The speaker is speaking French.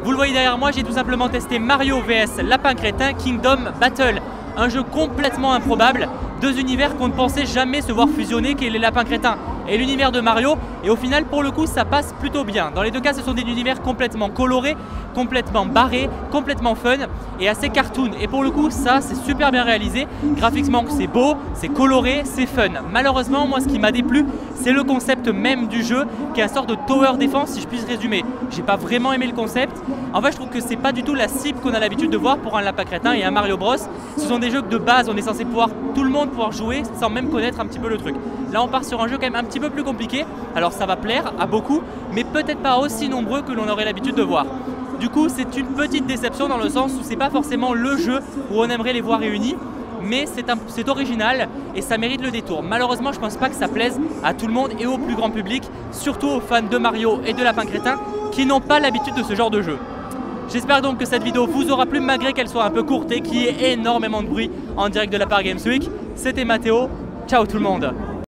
Vous le voyez derrière moi, j'ai tout simplement testé Mario vs Lapin Crétin Kingdom Battle. Un jeu complètement improbable, deux univers qu'on ne pensait jamais se voir fusionner, qui est les Lapins Crétins et l'univers de Mario, et au final pour le coup ça passe plutôt bien. Dans les deux cas ce sont des univers complètement colorés, complètement barrés, complètement fun et assez cartoon, et pour le coup ça c'est super bien réalisé, graphiquement c'est beau, c'est coloré, c'est fun. Malheureusement moi ce qui m'a déplu c'est le concept même du jeu qui est un sort de tower defense si je puisse résumer. J'ai pas vraiment aimé le concept, en fait je trouve que c'est pas du tout la cible qu'on a l'habitude de voir pour un Lapin Crétin et un Mario Bros. Ce sont des jeux que de base on est censé pouvoir, tout le monde pouvoir jouer sans même connaître un petit peu le truc. Là on part sur un jeu quand même un petit peu plus compliqué, alors ça va plaire à beaucoup, mais peut-être pas aussi nombreux que l'on aurait l'habitude de voir. Du coup c'est une petite déception dans le sens où c'est pas forcément le jeu où on aimerait les voir réunis, mais c'est original et ça mérite le détour. Malheureusement je pense pas que ça plaise à tout le monde et au plus grand public, surtout aux fans de Mario et de Lapin Crétin qui n'ont pas l'habitude de ce genre de jeu. J'espère donc que cette vidéo vous aura plu malgré qu'elle soit un peu courte et qu'il y ait énormément de bruit en direct de la Paris Games Week. C'était Mathéo, ciao tout le monde.